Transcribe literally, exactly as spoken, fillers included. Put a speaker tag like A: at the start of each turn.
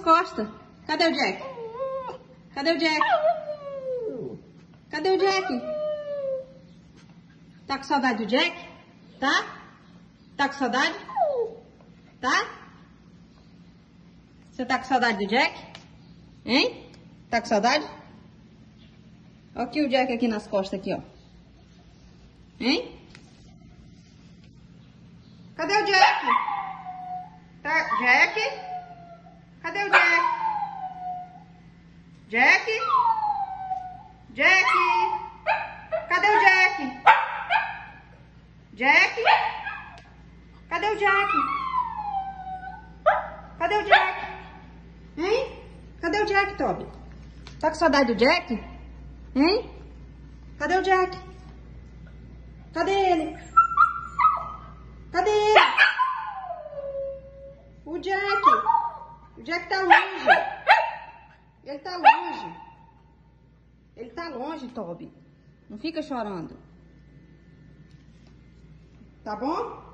A: costas. Cadê o Jack? Cadê o Jack? Cadê o Jack? Tá com saudade do Jack? Tá? Tá com saudade? Tá? Você tá com saudade do Jack? Hein? Tá com saudade? Olha aqui o Jack aqui nas costas aqui, ó. Hein? Cadê o Jack? Tá, Jack? Cadê o Jack? Jack? Jack? Cadê o Jack? Jack? Cadê o Jack? Cadê o Jack? Hein? Cadê o Jack, Toby? Tá com saudade do Jack? Hein? Cadê o Jack? Cadê ele? Cadê ele? O Jack! O Jack tá longe! Ele tá longe! Ele tá longe, Toby. Não fica chorando. Tá bom?